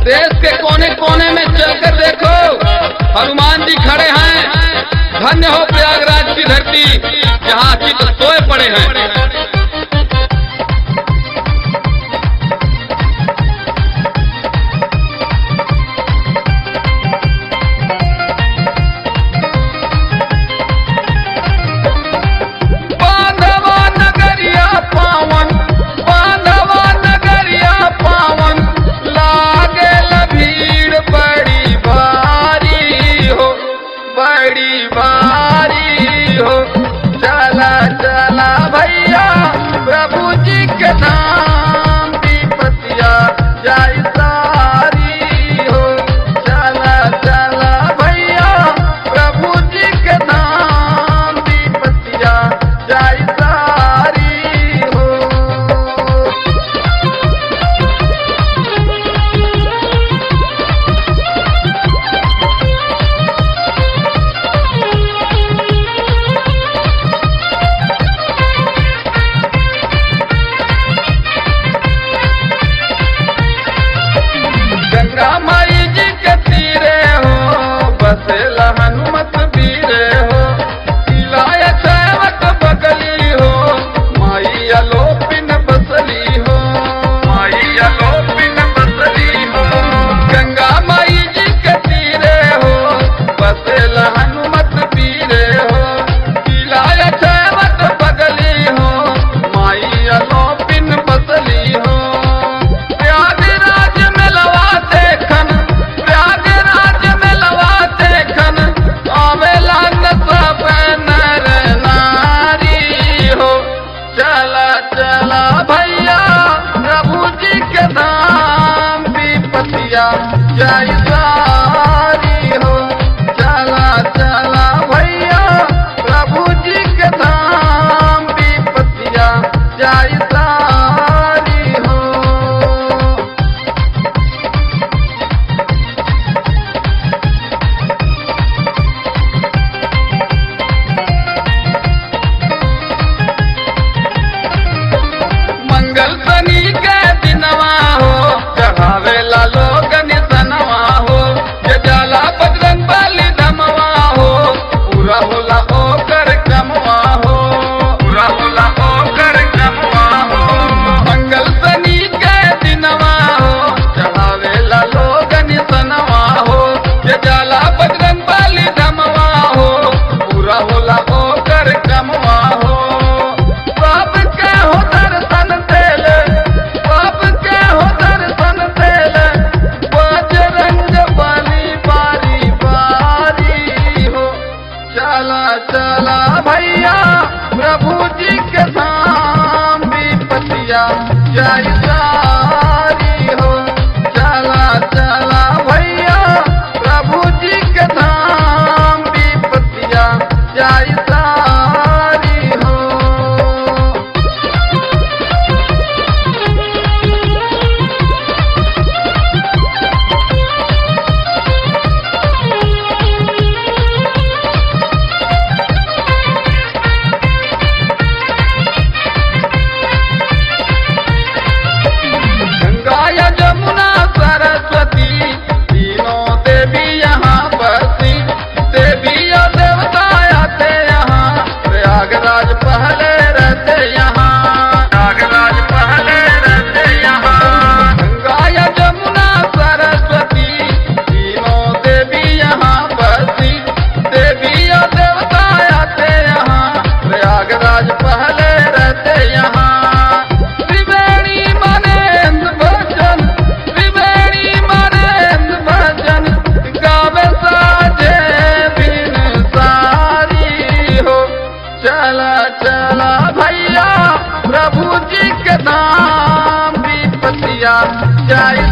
देश के कोने कोने में चलकर देखो, हनुमान जी खड़े हैं। धन्य हो प्रयागराज की धरती, जहाँ चित्त सोए पड़े हैं। बड़ी भारी हो, चला चला भैया प्रभु जी के नाम विपतिया जाई सारी हो। चला चला भैया प्रभु जी के नाम विपतिया जाई सारी हो। माई जी के तीरे हो, बसेला हनुमत वीरे हो। किलाया सेवक बगली हो, माई अलोपिन बसली हो। माई अलोपिन बसली हो। गंगा माई जी के तीरे हो, बसेला हनुमत वीरे हो। किलाया सेवक बगली हो, माई अलोपिन बसली हो। चला चला भैया प्रभु जी के नाम विपतिया जाई सारी हो। चला चला भैया प्रभु जी के नाम विपतिया जाई सारी हो। मंगल शनि के दिनवा हो, चढ़ावेला लोग निसनवा हो। जे जाला बजरंग बली धमवा हो, पूरा होला ओकर कमवा हो। पूरा होला ओकर कमवा हो। मंगल शनि के दिनवा हो, चढ़ावेला लोग निसनवा हो। जे जाला बजरंग बली धमवा हो, पूरा होला ओकर कमवा हो। सबके हो दर्शन देले, सबके हो दर्शन देले, बजरंग बली बारी बारी हो। चला चला भैया प्रभु जी के नाम विपतिया जाई सारी हो। चला चला भैया प्रभु जी के नाम विपतिया जाई सारी हो। गंगा जमुना सरस्वती तीनों देवी यहाँ बसी। देवी और देवता आते यहाँ, प्रयागराज पहले रहते यहाँ। प्रयागराज पहले रहते यहाँ। गंगा जमुना सरस्वती तीनों देवी यहाँ बसी। देवी और देवता आते यहाँ, प्रयागराज पहले रहते यहाँ। चला चला भैया प्रभु जी के नाम विपतिया जाई